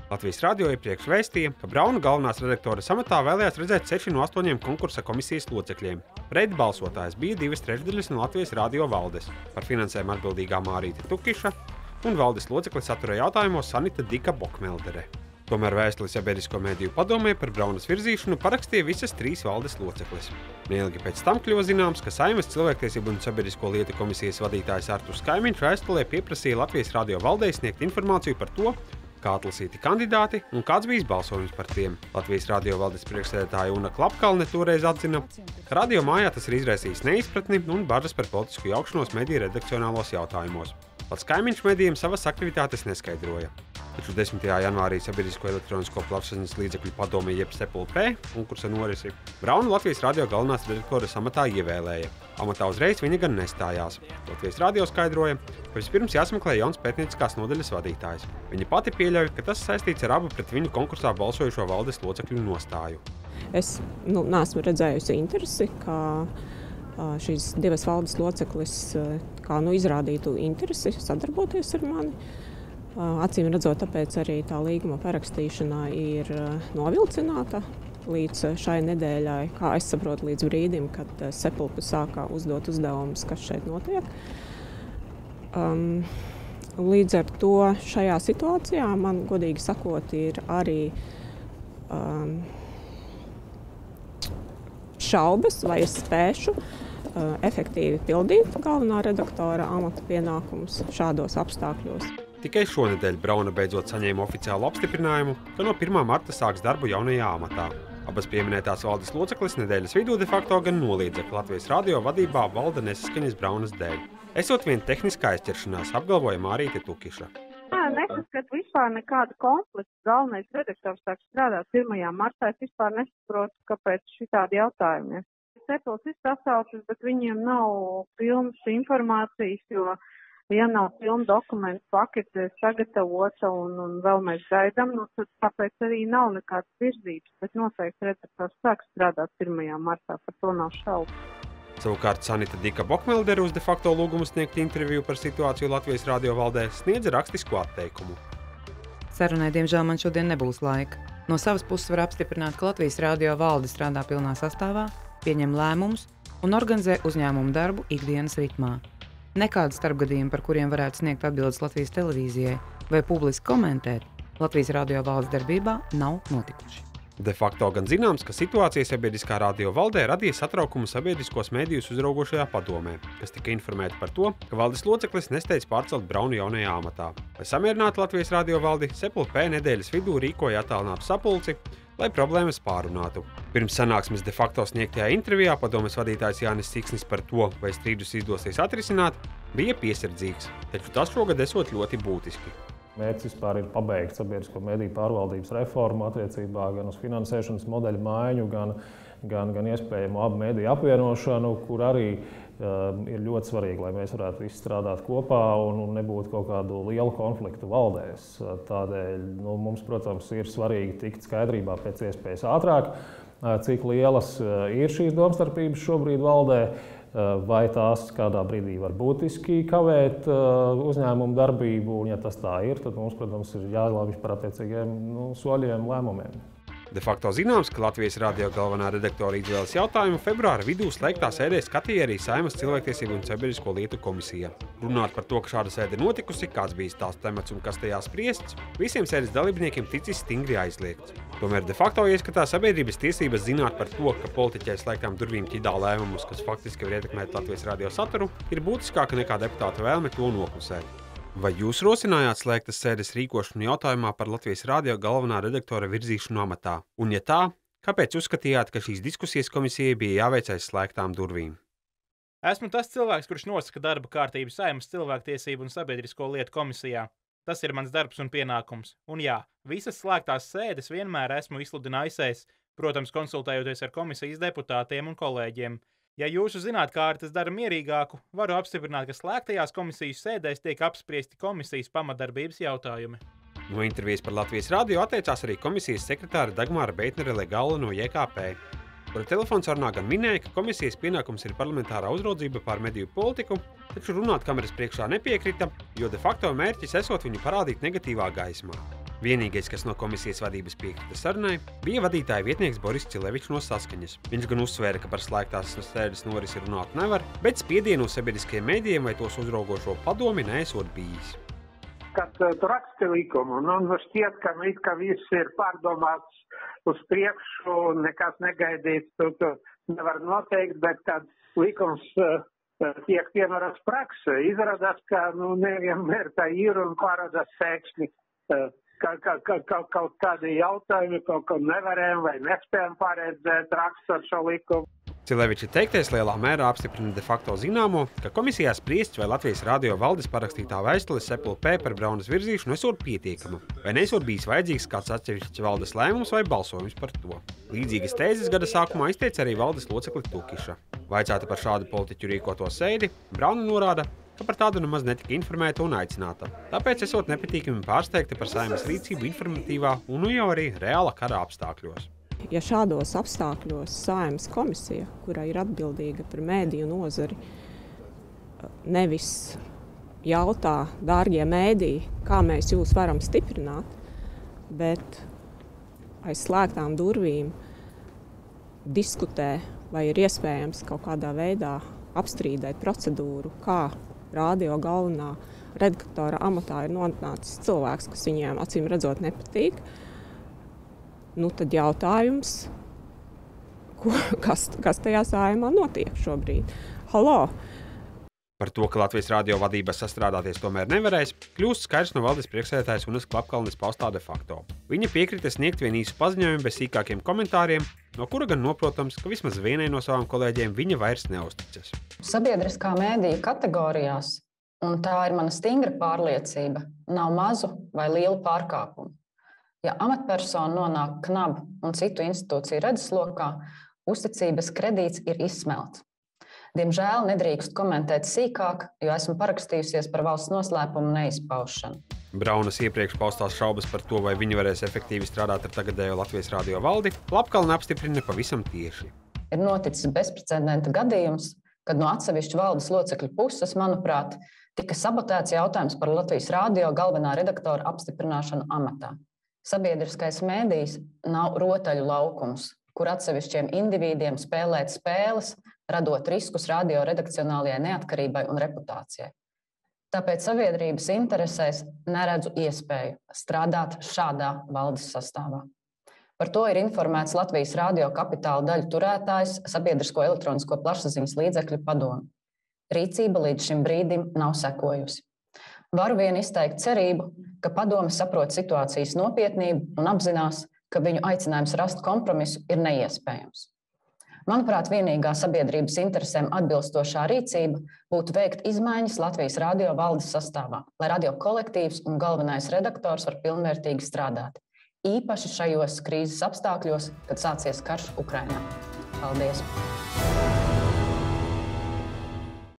Latvijas radio iepriekš vēstīja, ka Brauna galvenās redaktoras amatā vēlējās redzēt 6 no 8 konkursa komisijas locekļiem. Pret balsotājs bija 2/3 no Latvijas radio valdes. Par finansējumu atbildīgā Mārīte Tukiša un valdes locekli satura jautājumos Sanita Dika Bokmeldere. Tomēr vēstuli Sabiedrisko mediju padomē par Braunas virzīšanu parakstīja visas 3 valdes locekles. Neilgi pēc tam kļuva zināms, ka Saeimas cilvēktiesību un sabiedrisko lietu komisijas vadītājs Arturs Kaimiņš vēstulē pieprasīja Latvijas radio valdei sniegt informāciju par to, kā atlasīti kandidāti un kāds bijis balsojums par tiem. Latvijas radio valdes priekšsēdētāja Una Klapkalne toreiz atzina, ka radio mājā tas ir izraisījis neizpratni un bažas par politisku jaukšanos mediju redakcionālos jautājumos. Pats Kaimiņš medijiem savas aktivitātes neskaidroja. Taču 10. janvārī Sabiedrisko elektronisko plašsaziņas līdzekļu padome jeb SEPLP konkursa norisi Braunu Latvijas radio galvenās redaktoras amatā ievēlēja. Amatā uzreiz viņa gan nestājās. Latvijas radio skaidroja, ka vispirms jāsmeklē jauns pētnieciskās nodaļas vadītājs. Viņa pati pieļauj, ka tas saistīts ar abu pret viņu konkursā balsojušo valdes locekļu nostāju. Es neesmu redzējusi interesi, ka šīs 2 valdes loceklis izrādītu interesi sadarboties ar mani. Acīm redzot, tāpēc arī tā līguma parakstīšanā ir novilcināta līdz šai nedēļai, kā es saprotu, līdz brīdim, kad SEPLP sāka uzdot uzdevumus, kas šeit notiek. Līdz ar to šajā situācijā man, godīgi sakot, ir arī šaubas, vai es spēšu efektīvi pildīt galvenā redaktora amata pienākumus šādos apstākļos. Tikai šonedēļ Brauna beidzot saņēma oficiālu apstiprinājumu, ka no 1. marta sāks darbu jaunajā amatā. Abas pieminētās valdes locekles nedēļas vidū de facto gan noliedza, ka Latvijas radio vadībā valda nesaskaņas Braunas dēļ. Esot vien tehniskā aizķeršanās, apgalvoja Mārīte Tukiša. Nesaskatu vispār nekādu konfliktu. Galvenais redaktors sāk strādāt 1. martā. Es vispār nesaprotu, kāpēc šitādi jautājumi. SEPLP ir sasaucis, bet viņiem nav pilnas informācijas, jo ja nav pilna dokumentu pakete sagatavota un vēl mēs gaidām, tad tāpēc arī nav nekādas virzības, bet noteikti redaktors sāk strādāt 1. martā, par to nav šaubu. Savukārt Sanita Dika Bokmeldere uz de facto lūgumu sniegt interviju par situāciju Latvijas radio valdē sniedza rakstisku atteikumu. Sarunai, diemžēl, man šodien nebūs laika. No savas puses var apstiprināt, ka Latvijas radio valde strādā pilnā sastāvā, pieņem lēmumus un organizē uzņēmumu darbu ikdienas ritmā. Nekādu starpgadījumu, par kuriem varētu sniegt atbildes Latvijas televīzijai vai publiski komentēt, Latvijas radio valdes darbībā nav notikuši. De facto gan zināms, ka situācija sabiedriskā radio valdē radīja satraukumu sabiedriskos mēdījus uzraugošajā padomē, kas tika informēta par to, ka valdes loceklis nesteidz pārcelt Braunu jaunajā amatā. Lai samierinātu Latvijas radio valdi, SEPLP nedēļas vidū rīkoja attālinātu sapulci, lai problēmas pārunātu. Pirms sanāksmes de facto sniegtajā intervijā padomes vadītājs Jānis Siksnis par to, vai strīdus izdosies atrisināt, bija piesardzīgs, taču tas šogad esot ļoti būtiski. Mērķis vispār ir pabeigt sabiedrisko mediju pārvaldības reformu attiecībā gan uz finansēšanas modeļu maiņu, gan iespējamu abu mediju apvienošanu, kur arī ir ļoti svarīgi, lai mēs varētu visi strādāt kopā un nebūtu kaut kādu lielu konfliktu valdēs. Tādēļ mums, protams, ir svarīgi tikt skaidrībā pēc iespējas ātrāk, cik lielas ir šīs domstarpības šobrīd valdē, vai tās kādā brīdī var būtiski kavēt uzņēmumu darbību, un ja tas tā ir, tad mums, protams, ir jālemj par attiecīgiem soļiem, lēmumiem. De facto zināms, ka Latvijas radio galvenā redaktora izvēles jautājumu februāra vidū slēgtā sēdē skatīja arī Saeimas cilvēktiesību un sabiedrisko lietu komisija. Runāt par to, ka šāda sēde notikusi, kāds bijis tās temats un kas tajā spriests, visiem sēdes dalībniekiem ticis stingri aizliegts. Tomēr de facto ieskatā sabiedrības tiesības zināt par to, ka politiķi aiz slēgtām durvīm ķidā lēmumus, kas faktiski var ietekmēt Latvijas radio saturu, ir būtiskāka nekā deputāta vēlme to noklusēt. Vai jūs rosinājāt slēgtas sēdes rīkošanu jautājumā par Latvijas radio galvenā redaktora virzīšanu amatā? Un ja tā, kāpēc uzskatījāt, ka šīs diskusijas komisijai bija jāveic aiz slēgtām durvīm? Esmu tas cilvēks, kurš nosaka darba kārtību Saeimas cilvēktiesību un sabiedrisko lietu komisijā. Tas ir mans darbs un pienākums. Un jā, visas slēgtās sēdes vienmēr esmu izsludinājis, protams, konsultējoties ar komisijas deputātiem un kolēģiem. Ja jūsu zinātkārtas dara mierīgāku, varu apstiprināt, ka slēgtajās komisijas sēdēs tiek apspriesti komisijas pamatdarbības jautājumi. No intervijas par Latvijas radio atteicās arī komisijas sekretāre Dagmāra Beitnere-Legala no JKP, kura telefonsarunā gan minēja, ka komisijas pienākums ir parlamentārā uzraudzība pār mediju politiku, taču runāt kameras priekšā nepiekrita, jo de facto mērķis esot viņu parādīt negatīvā gaismā. Vienīgais, kas no komisijas vadības piekrita sarunai, bija vadītāja vietnieks Boris Cilevičs no Saskaņas. Viņš gan uzsvēra, ka par slēgtās sēdes norisi runāt nevar, bet spiedienu uz sabiedriskajiem mēdījiem vai tos uzraugošo padomi neesot bijis. Kad tu raksti likumu, un šķiet, ka viss ir pārdomāts uz priekšu, nekas negaidīts, tu nevar noteikt, bet kad likums tiek piemērots praksē, izrādās, ka nevienmēr tā ir un parādās pēkšņi kaut kādi jautājumi, kaut ko nevarējām vai nespējām paredzēt rakstot šo likumu. Cileviča teiktais lielā mērā apstiprina de facto zināmo, ka komisijā spriests, vai Latvijas radio valdes parakstītā vēstule SPLP par Braunas virzīšanu esot pietiekama, vai nesot bijis vajadzīgs kāds atsevišķs valdes lēmums vai balsojums par to. Līdzīgas tēzes gada sākumā izteica arī valdes locekli Tukiša. Vaicāta par šādu politiķu rīkoto sēdi, Brauna norāda, ka par tādu nemaz netika informēta un aicināta. Tāpēc esot nepatīkami pārsteigta par Saeimas rīcību informatīvā un jau arī reāla kara apstākļos. Ja šādos apstākļos Saeimas komisija, kura ir atbildīga par mēdīju nozari, nevis jautā, dārgie mēdīji, kā mēs jūs varam stiprināt, bet aiz slēgtām durvīm diskutē, vai ir iespējams kaut kādā veidā apstrīdēt procedūru, kā radio galvenā redaktora amatā ir nonācis cilvēks, kas viņiem acīm redzot nepatīk. Tad jautājums, kas tajā Saeimā notiek šobrīd? Halo! Par to, ka Latvijas radio vadība sastrādāties tomēr nevarēs, kļūst skaidrs no valdes priekšsēdētājas Unas Klapkalnes paustā de facto. Viņa piekrita sniegt vien īsu paziņojumu bez sīkākiem komentāriem, no kura gan noprotams, ka vismaz vienai no savām kolēģiem viņa vairs neuzticas. Sabiedriskā mēdīja kategorijās, un tā ir mana stingra pārliecība, nav mazu vai lielu pārkāpumu. Ja amatpersona nonāk KNAB un citu institūciju redzeslokā, uzticības kredīts ir izsmelts. Diemžēl nedrīkst komentēt sīkāk, jo esmu parakstījusies par valsts noslēpumu neizpaušanu. Braunas iepriekš paustās šaubas par to, vai viņi varēs efektīvi strādāt ar tagadējo Latvijas radio valdi, Klapkalne apstiprina pavisam tieši. Ir noticis bezprecedenta gadījums, kad no atsevišķu valdes locekļu puses, manuprāt, tika sabotēts jautājums par Latvijas radio galvenā redaktora apstiprināšanu amatā. Sabiedriskais mēdījis nav rotaļu laukums, kur atsevišķiem indivīdiem spēlēt spēles, radot riskus radio redakcionālajai neatkarībai un reputācijai. Tāpēc sabiedrības interesēs neredzu iespēju strādāt šādā valdes sastāvā. Par to ir informēts Latvijas radio kapitāla daļu turētājs Sabiedrisko elektronisko plašsaziņas līdzekļu padome. Rīcība līdz šim brīdim nav sekojusi. Varu vien izteikt cerību, ka padome saprot situācijas nopietnību un apzinās, ka viņu aicinājums rast kompromisu ir neiespējams. Manuprāt, vienīgā sabiedrības interesēm atbilstošā rīcība būtu veikt izmaiņas Latvijas radio valdes sastāvā, lai radio kolektīvs un galvenais redaktors var pilnvērtīgi strādāt. Īpaši šajos krīzes apstākļos, kad sācies karš Ukrainā. Paldies!